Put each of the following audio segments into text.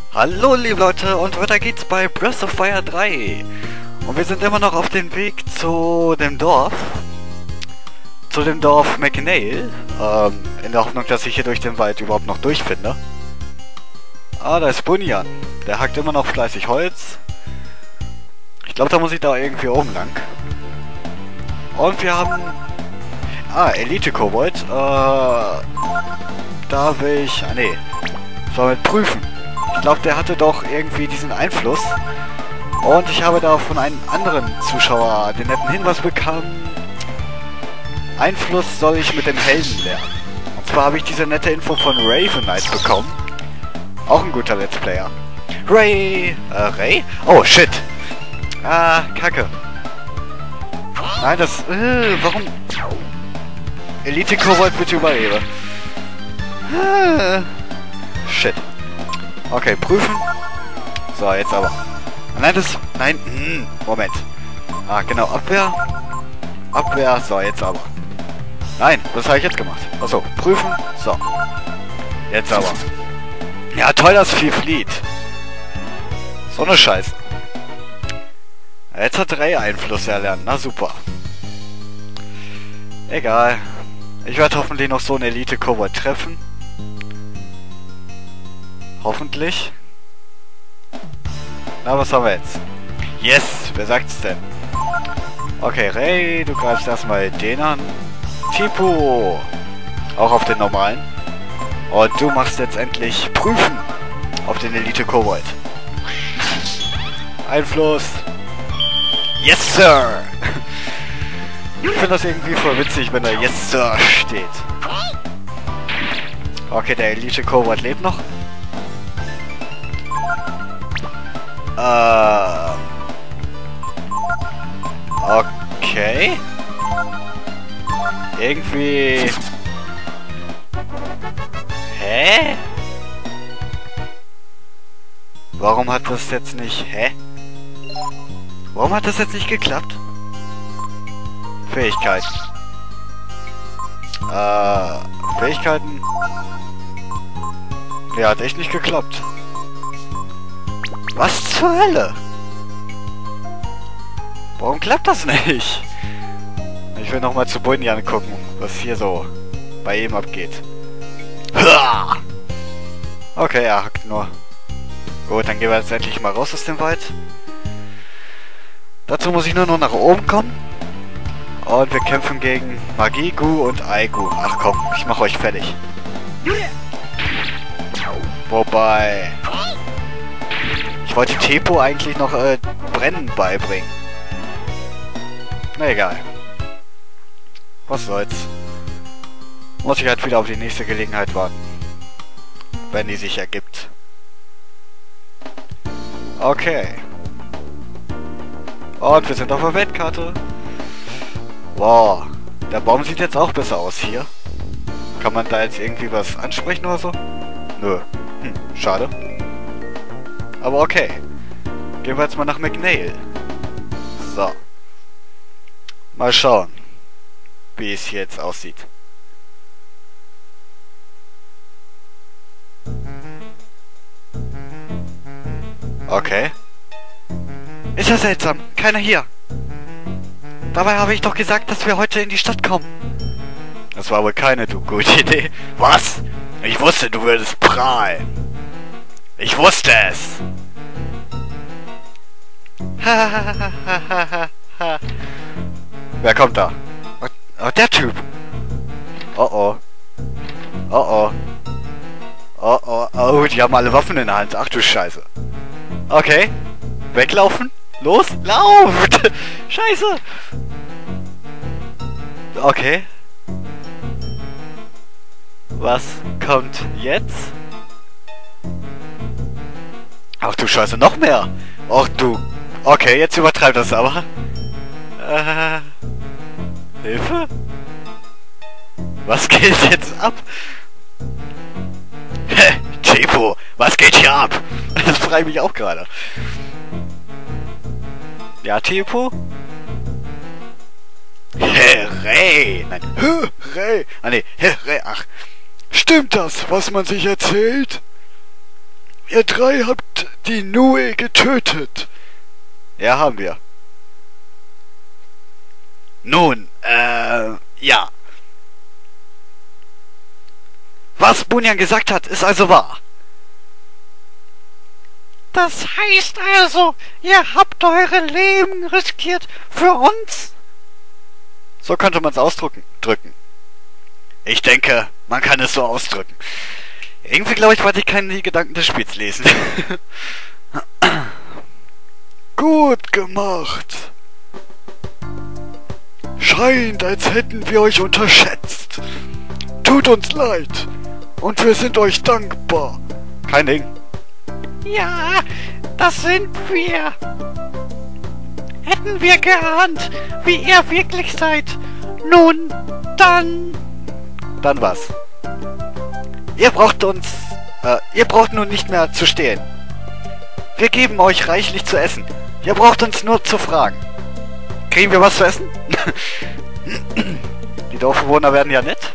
Hallo liebe Leute und weiter geht's bei Breath of Fire 3. Und wir sind immer noch auf dem Weg zu dem Dorf. Zu dem Dorf McNail. In der Hoffnung, dass ich hier durch den Wald überhaupt noch durchfinde. Ah, da ist Bunyan. Der hackt immer noch fleißig Holz. Ich glaube, da muss ich da irgendwie oben lang. Und wir haben... Ah, Elite-Kobold. Da will ich... Ah, nee. Soll mit prüfen. Ich glaube, der hatte doch irgendwie diesen Einfluss. Und ich habe da von einem anderen Zuschauer den netten Hinweis bekommen. Einfluss soll ich mit dem Helden lernen. Und zwar habe ich diese nette Info von Raven Knight bekommen. Auch ein guter Let's Player. Ray? Oh, shit. Ah, Kacke. Nein, das... warum... Elite-Kobold bitte überlebe. Shit. Okay, prüfen. So, jetzt aber. Nein, das... Nein, Moment. Ah, genau, Abwehr. Abwehr, so, jetzt aber. Nein, was habe ich jetzt gemacht? Achso, prüfen. So. Jetzt aber. Ja, toll, dass viel flieht. So eine Scheiße. Jetzt hat Ray Einfluss erlernt. Na super. Egal. Ich werde hoffentlich noch so einen Elite-Kobold treffen. Hoffentlich. Na, was haben wir jetzt? Yes! Wer sagt's denn? Okay, Ray, du greifst erstmal den an. Tipo! Auch auf den normalen. Und du machst jetzt endlich Prüfen auf den Elite-Kobold. Einfluss! Yes, Sir! Ich finde das irgendwie voll witzig, wenn da Yes, Sir steht. Okay, der Elite-Kobold lebt noch. Okay. Irgendwie... Hä? Warum hat das jetzt nicht... Hä? Warum hat das jetzt nicht geklappt? Fähigkeiten. Fähigkeiten... Ja, hat echt nicht geklappt. Was zur Hölle? Warum klappt das nicht? Ich will nochmal zu Bunyan gucken, was hier so bei ihm abgeht. Okay, er hackt nur. Gut, dann gehen wir jetzt endlich mal raus aus dem Wald. Dazu muss ich nur noch nach oben kommen. Und wir kämpfen gegen Magigu und Aigu. Ach komm, ich mache euch fertig. Wobei... Ich wollte Tepo eigentlich noch Brennen beibringen. Na egal. Was soll's. Muss ich halt wieder auf die nächste Gelegenheit warten. Wenn die sich ergibt. Okay. Und wir sind auf der Weltkarte. Wow. Der Baum sieht jetzt auch besser aus hier. Kann man da jetzt irgendwie was ansprechen oder so? Nö. Schade. Aber okay. Gehen wir jetzt mal nach McNail. So. Mal schauen, wie es hier jetzt aussieht. Okay. Ist ja seltsam. Keiner hier. Dabei habe ich doch gesagt, dass wir heute in die Stadt kommen. Das war wohl keine gute Idee. Was? Ich wusste, du würdest prahlen. Ich wusste es! Wer kommt da? Oh, der Typ! Oh oh. Oh oh. Oh oh. Oh, die haben alle Waffen in der Hand. Ach du Scheiße. Okay. Weglaufen? Los! Lauft! Scheiße! Okay. Was kommt jetzt? Ach du Scheiße, noch mehr! Ach du... Okay, jetzt übertreibt das aber. Hilfe? Was geht jetzt ab? Tipo, was geht hier ab? Das frage ich mich auch gerade. Ja, Tipo? Ray! Nein, Ray! Ah ne, Ray, ach. Stimmt das, was man sich erzählt? Ihr drei habt die Nue getötet. Ja, haben wir. Nun, ja. Was Bunyan gesagt hat, ist also wahr. Das heißt also, ihr habt eure Leben riskiert für uns? So könnte man es ausdrücken. Ich denke, man kann es so ausdrücken. Irgendwie glaube ich, wollte ich keine Gedanken des Spiels lesen. Gut gemacht. Scheint, als hätten wir euch unterschätzt. Tut uns leid. Und wir sind euch dankbar. Kein Ding. Ja, das sind wir. Hätten wir geahnt, wie ihr wirklich seid. Nun, dann... Dann was? Ihr braucht nun nicht mehr zu stehlen. Wir geben euch reichlich zu essen. Ihr braucht uns nur zu fragen. Kriegen wir was zu essen? Die Dorfbewohner werden ja nett.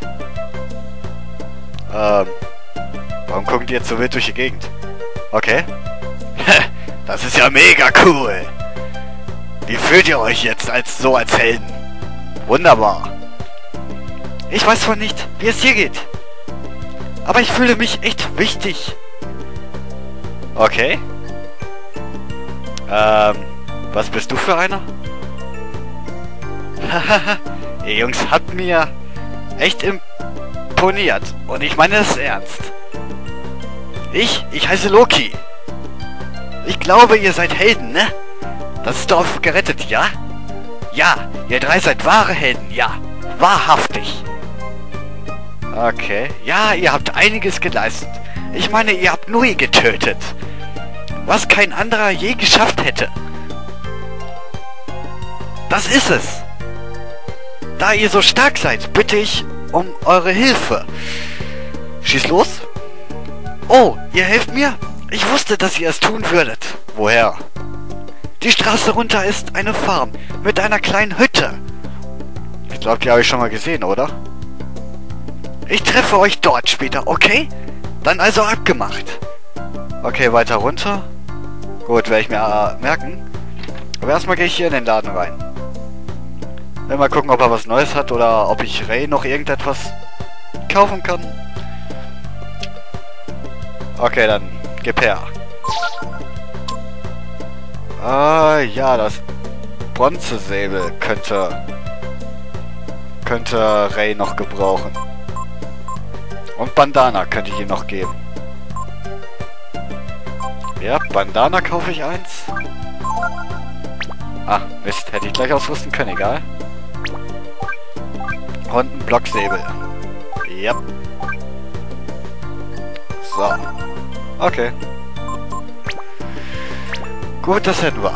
Warum gucken die jetzt so wild durch die Gegend? Okay. Das ist ja mega cool. Wie fühlt ihr euch jetzt als Helden? Wunderbar. Ich weiß zwar nicht, wie es hier geht. Aber ich fühle mich echt wichtig. Okay. Was bist du für einer? Ihr Jungs habt mir echt imponiert. Und ich meine es ernst. Ich heiße Loki. Ich glaube, ihr seid Helden, ne? Das Dorf gerettet, ja? Ja, ihr drei seid wahre Helden, ja. Wahrhaftig. Okay. Ja, ihr habt einiges geleistet. Ich meine, ihr habt Nui getötet. Was kein anderer je geschafft hätte. Das ist es. Da ihr so stark seid, bitte ich um eure Hilfe. Schieß los. Oh, ihr helft mir? Ich wusste, dass ihr es tun würdet. Woher? Die Straße runter ist eine Farm mit einer kleinen Hütte. Ich glaube, die habe ich schon mal gesehen, oder? Ich treffe euch dort später, okay? Dann also abgemacht. Okay, weiter runter. Gut, werde ich mir merken. Aber erstmal gehe ich hier in den Laden rein. Will mal gucken, ob er was Neues hat oder ob ich Ray noch irgendetwas kaufen kann. Okay, dann gib her. Ja, das Bronzesäbel könnte Ray noch gebrauchen. Und Bandana könnte ich ihm noch geben. Ja, Bandana kaufe ich eins. Ah, Mist, hätte ich gleich ausrüsten können, egal. Und ein Blocksäbel. Ja. So. Okay. Gut, das hätten wir.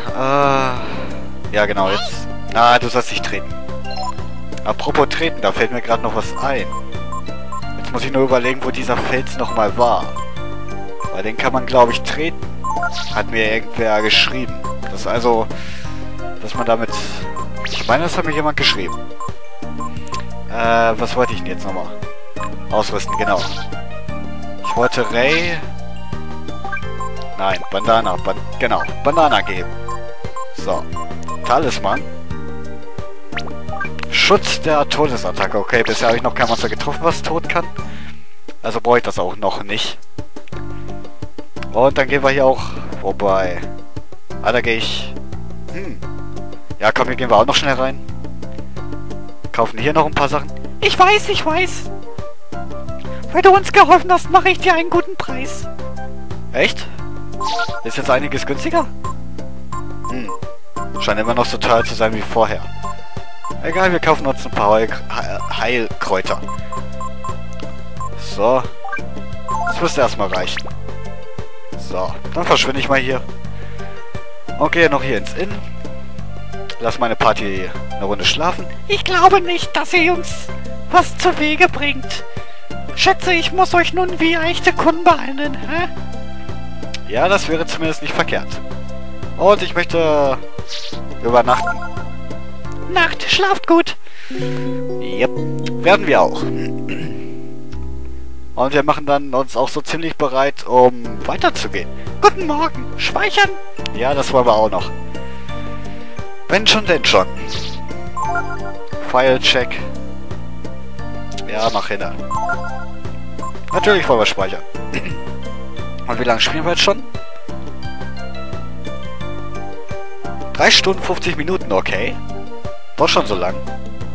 Ja genau, jetzt... Ah, du sollst nicht treten. Apropos treten, da fällt mir gerade noch was ein. Jetzt muss ich nur überlegen, wo dieser Fels nochmal war. Weil den kann man, glaube ich, treten. Hat mir irgendwer geschrieben. Das ist also... Dass man damit... Ich meine, das hat mir jemand geschrieben. Was wollte ich denn jetzt nochmal? Ausrüsten, genau. Ich wollte Ray... Nein, Bandana. Genau, Bandana geben. So. Talisman. Schutz der Todesattacke. Okay, bisher habe ich noch kein Monster getroffen, was tot kann. Also brauche ich das auch noch nicht. Und dann gehen wir hier auch... Wobei... Ah, da gehe ich... Ja, komm, hier gehen wir auch noch schnell rein. Kaufen hier noch ein paar Sachen. Ich weiß. Weil du uns geholfen hast, mache ich dir einen guten Preis. Echt? Ist jetzt einiges günstiger? Scheint immer noch so teuer zu sein wie vorher. Egal, wir kaufen uns ein paar Heilkräuter. So. Das müsste erstmal reichen. So, dann verschwinde ich mal hier. Und gehe noch hier ins Inn. Lass meine Party eine Runde schlafen. Ich glaube nicht, dass ihr uns was zu Wege bringt. Schätze, ich muss euch nun wie echte Kunden behandeln, hä? Ja, das wäre zumindest nicht verkehrt. Und ich möchte übernachten. Nacht, schlaft gut. Yep, werden wir auch. Und wir machen dann uns auch so ziemlich bereit, um weiterzugehen. Guten Morgen. Speichern. Ja, das wollen wir auch noch. Wenn schon, denn schon. File-Check. Ja, mach hin. Natürlich wollen wir speichern. Und wie lange spielen wir jetzt schon? 3 Stunden 50 Minuten, okay. Doch schon so lang.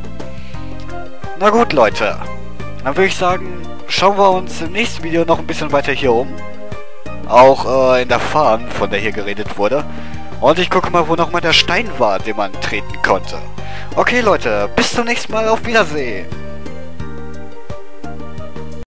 Na gut, Leute. Dann würde ich sagen, schauen wir uns im nächsten Video noch ein bisschen weiter hier um. Auch in der Farm, von der hier geredet wurde. Und ich gucke mal, wo nochmal der Stein war, den man treten konnte. Okay, Leute, bis zum nächsten Mal. Auf Wiedersehen.